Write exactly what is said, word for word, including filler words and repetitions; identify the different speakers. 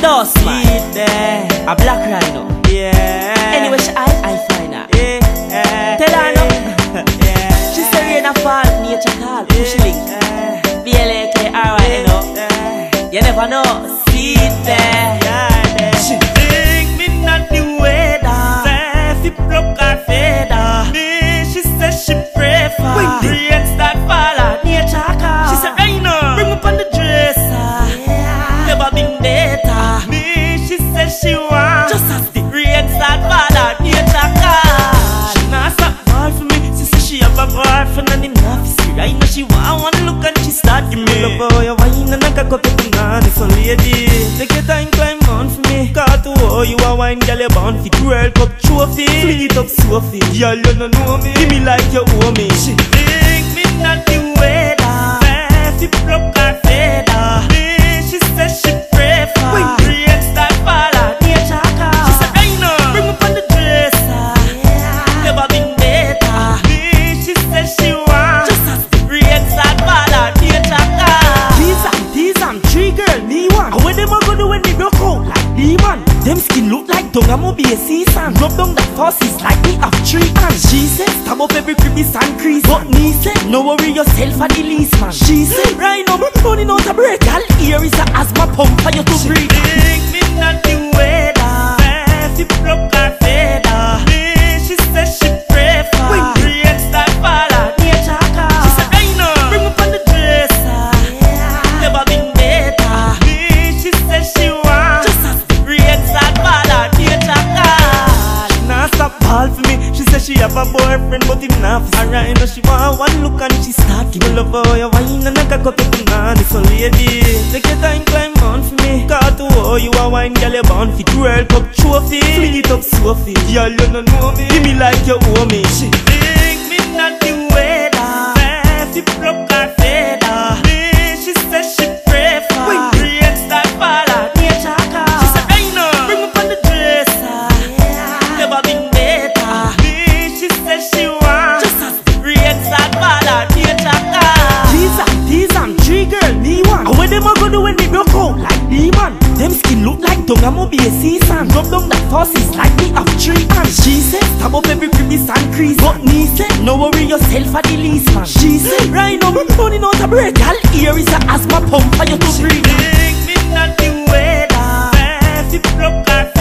Speaker 1: dust man there. A black rhino. Yeah. Anyway, she I I find her. Yeah. Tell her no. Yeah. She say rain a fall, nature call. Push link. B L A K R Y N O. You never know. See it there. She think me not the weather. Say fi pluck her feather. Me she say she pray for rain start fall out nature call. She say rhino bring up on the dresser. Never been better. Me she say she want just as the rain start fall out nature call. She not stop ball for me. She say she have a boyfriend and him not fi see. I know she want one look and she start give me love boy. You wine and I cock up your banana. So lady, take your time climb on for me. Cause to oh you a wine girl you born fit. World Cup trophy, fling it up Sophie. Girl you no know me, give me like you owe me. She think me not the weather. Say fi pluck her feather. Me she say she pray for rain start fall out nature call. She say rhino bring up on the dresser. Never been better. Me she say she want just as the rain start fall out nature call. These am these am three girl me one. And when them a go do when they broke out like demon. Them skin look like dung am be a season. Rub down that forces like me have three hands. She said stab up every crevice and crease. But me said no worry yourself for the least man. She said right now me running out a break. All here is a asthma pump for you to breathe. She think me not the weather. Say fi pluck her feather. Me she say she pray for rain start fall out nature call. She said rhino bring up on the dresser. Never been better. Me she say she want just as the rain start fall out nature call. She not stop ball for me. She say she have a boyfriend but him not fi. Alright now she want one look and she start give me love boy. You wine and I cock up your banana. So lady, take your time climb on for me. Cause to oh you a wine girl you born fit. World Cup trophy, fling it up Sophie. Girl you no know me, give me like you owe me. She think me not the weather. Say fi pluck her feather. Me she say she pray for rain start fall out nature call. She say rhino bring up on the dresser. Never been better. Me she say she want just as the rain start fall out nature call. These am these am three girl me one. And when them a go do when they broke out like demon. Them skin look like dung am be a season. Rub down that forces like me have three hands. She said stab up every crevice and crease. But me said no worry yourself for the least man. She said right now me running out a break. All here is a asthma pump for you to breathe. She think me not the weather. Say fi pluck her